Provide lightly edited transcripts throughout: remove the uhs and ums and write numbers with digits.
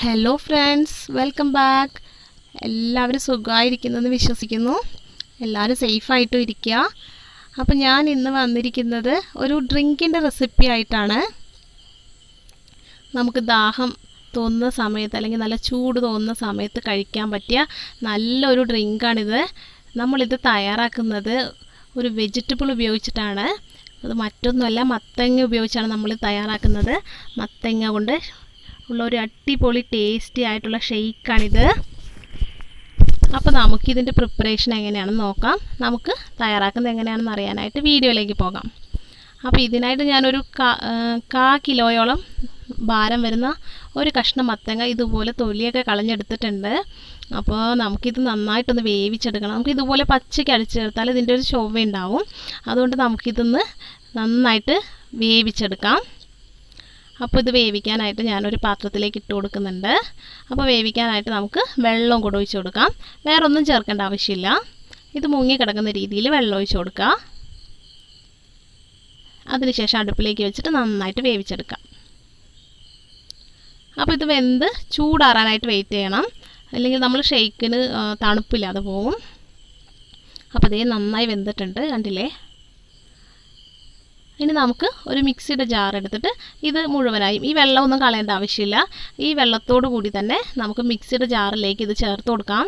Hello friends, welcome back. എല്ലാവരും സുഖമായിരിക്കുന്നെന്ന് വിശ്വസിക്കുന്നു. എല്ലാവരും സേഫായിട്ടും ഇരിക്കുക. അപ്പോൾ ഞാൻ ഇന്ന് വന്നിരിക്കുന്നത് ഒരു ഡ്രിങ്കിൻ്റെ റെസിപ്പി ആയിട്ടാണ്. നമുക്ക് ദാഹം തോന്നുന്ന സമയത്ത് അല്ലെങ്കിൽ നല്ല ചൂട് തോന്നുന്ന സമയത്ത് കഴിക്കാൻ പറ്റിയ നല്ലൊരു ഡ്രിങ്കാണിത്. നമ്മളിത് തയ്യാറാക്കുന്നത് ഒരു വെജിറ്റബിൾ ഉപയോഗിച്ചിട്ടാണ്. അത് മറ്റൊന്നുമല്ല, മത്തങ്ങ ഉപയോഗിച്ചാണ് നമ്മൾ തയ്യാറാക്കുന്നത്. മത്തങ്ങ കൊണ്ട് ഉള്ള ഒരു അടിപൊളി ടേസ്റ്റി ആയിട്ടുള്ള ഷെയ്ക്കാണിത്. അപ്പോൾ നമുക്കിതിൻ്റെ പ്രിപ്പറേഷൻ എങ്ങനെയാണെന്ന് നോക്കാം. നമുക്ക് തയ്യാറാക്കുന്നത് എങ്ങനെയാണെന്ന് അറിയാനായിട്ട് വീഡിയോയിലേക്ക് പോകാം. അപ്പോൾ ഇതിനായിട്ട് ഞാനൊരു 1/4 കിലോയോളം ഭാരം വരുന്ന ഒരു കഷ്ണം മത്തങ്ങ ഇതുപോലെ തൊലിയൊക്കെ കളഞ്ഞെടുത്തിട്ടുണ്ട്. അപ്പോൾ നമുക്കിത് നന്നായിട്ടൊന്ന് വേവിച്ചെടുക്കണം. നമുക്ക് ഇതുപോലെ പച്ചയ്ക്ക് അടിച്ചു ചേർത്താൽ ഇതിൻ്റെ ഒരു ചൊവ്വ ഉണ്ടാവും. അതുകൊണ്ട് നമുക്കിതൊന്ന് നന്നായിട്ട് വേവിച്ചെടുക്കാം. അപ്പോൾ ഇത് വേവിക്കാനായിട്ട് ഞാനൊരു പാത്രത്തിലേക്ക് ഇട്ട് കൊടുക്കുന്നുണ്ട്. അപ്പോൾ വേവിക്കാനായിട്ട് നമുക്ക് വെള്ളം കൂടെ ഒഴിച്ച് കൊടുക്കാം. വേറെ ഒന്നും ചേർക്കേണ്ട ആവശ്യമില്ല. ഇത് മുങ്ങി കിടക്കുന്ന രീതിയിൽ വെള്ളം ഒഴിച്ച് കൊടുക്കുക. അതിനുശേഷം അടുപ്പിലേക്ക് വെച്ചിട്ട് നന്നായിട്ട് വേവിച്ചെടുക്കാം. അപ്പോൾ ഇത് വെന്ത് ചൂടാറാനായിട്ട് വെയിറ്റ് ചെയ്യണം, അല്ലെങ്കിൽ നമ്മൾ ഷെയ്ക്കിന് തണുപ്പില്ലാതെ പോകും. അപ്പോൾ ഇതേ നന്നായി വെന്തിട്ടുണ്ട്, കണ്ടില്ലേ. ഇനി നമുക്ക് ഒരു മിക്സിയുടെ ജാർ എടുത്തിട്ട് ഇത് മുഴുവനായും, ഈ വെള്ളമൊന്നും കളയേണ്ട ആവശ്യമില്ല, ഈ വെള്ളത്തോടു കൂടി തന്നെ നമുക്ക് മിക്സിയുടെ ജാറിലേക്ക് ഇത് ചേർത്ത് കൊടുക്കാം.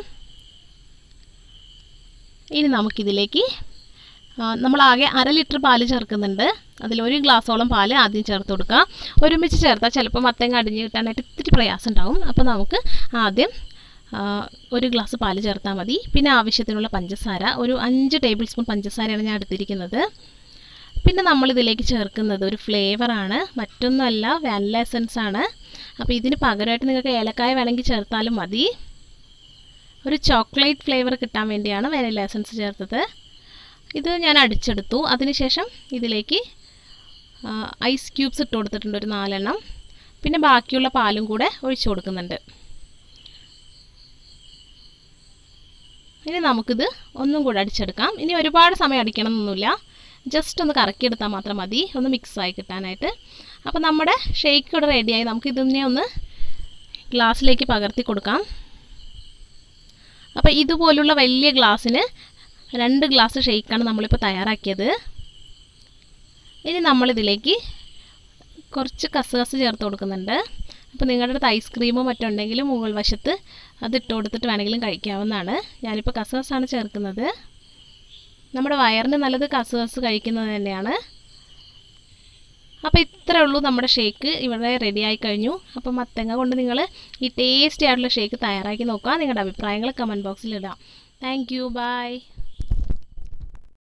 ഇനി നമുക്കിതിലേക്ക് നമ്മളാകെ 1/2 ലിറ്റർ പാല് ചേർക്കുന്നുണ്ട്. അതിൽ 1 ഗ്ലാസോളം പാല് ആദ്യം ചേർത്ത് കൊടുക്കുക. ഒരുമിച്ച് ചേർത്താൽ ചിലപ്പോൾ മത്തങ്ങ അടിഞ്ഞ് കിട്ടാനായിട്ട് ഇത്തിരി പ്രയാസം ഉണ്ടാവും. അപ്പോൾ നമുക്ക് ആദ്യം 1 ഗ്ലാസ് പാല് ചേർത്താൽ മതി. പിന്നെ ആവശ്യത്തിനുള്ള പഞ്ചസാര, ഒരു 5 ടേബിൾ സ്പൂൺ പഞ്ചസാരയാണ് ഞാൻ എടുത്തിരിക്കുന്നത്. പിന്നെ നമ്മളിതിലേക്ക് ചേർക്കുന്നത് ഒരു ഫ്ലേവറാണ്, മറ്റൊന്നുമല്ല, വാനില എസൻസ് ആണ്. അപ്പോൾ ഇതിന് പകരമായിട്ട് നിങ്ങൾക്ക് ഏലക്കായ വേണമെങ്കിൽ ചേർത്താലും മതി. ഒരു ചോക്ലേറ്റ് ഫ്ലേവർ കിട്ടാൻ വേണ്ടിയാണ് വാനില എസൻസ് ചേർത്തത്. ഇത് ഞാൻ അടിച്ചെടുത്തു. അതിനുശേഷം ഇതിലേക്ക് ഐസ് ക്യൂബ്സ് ഇട്ട് കൊടുത്തിട്ടുണ്ട്, ഒരു 4 എണ്ണം. പിന്നെ ബാക്കിയുള്ള പാലും കൂടെ ഒഴിച്ചു കൊടുക്കുന്നുണ്ട്. ഇനി നമുക്കിത് ഒന്നും കൂടെ അടിച്ചെടുക്കാം. ഇനി ഒരുപാട് സമയം അടിക്കണമെന്നൊന്നുമില്ല, ജസ്റ്റ് ഒന്ന് കറക്കിയെടുത്താൽ മാത്രം മതി, ഒന്ന് മിക്സായി കിട്ടാനായിട്ട്. അപ്പോൾ നമ്മുടെ ഷേക്ക് ഇവിടെ റെഡിയായി. നമുക്കിതിനെ ഒന്ന് ഗ്ലാസ്സിലേക്ക് പകർത്തി കൊടുക്കാം. അപ്പോൾ ഇതുപോലുള്ള വലിയ ഗ്ലാസ്സിന് 2 ഗ്ലാസ് ഷേക്കാണ് നമ്മളിപ്പോൾ തയ്യാറാക്കിയത്. ഇനി നമ്മളിതിലേക്ക് കുറച്ച് കസകസ് ചേർത്ത് കൊടുക്കുന്നുണ്ട്. അപ്പോൾ നിങ്ങളുടെ അടുത്ത് ഐസ്ക്രീമോ മറ്റുണ്ടെങ്കിലും മുകൾ വശത്ത് അതിട്ട് കൊടുത്തിട്ട് വേണമെങ്കിലും കഴിക്കാവുന്നതാണ്. ഞാനിപ്പോൾ കസകസാണ് ചേർക്കുന്നത്. നമ്മുടെ വയറിന് നല്ലത് കസകസ് കഴിക്കുന്നത് തന്നെയാണ്. അപ്പോൾ ഇത്രേ ഉള്ളൂ, നമ്മുടെ ഷേക്ക് ഇവിടെ റെഡിയായി കഴിഞ്ഞു. അപ്പോൾ മത്തങ്ങ കൊണ്ട് നിങ്ങൾ ഈ ടേസ്റ്റി ആയിട്ടുള്ള ഷേക്ക് തയ്യാറാക്കി നോക്കുക. നിങ്ങളുടെ അഭിപ്രായങ്ങൾ കമൻറ്റ് ബോക്സിൽ ഇടാം. Thank you, by.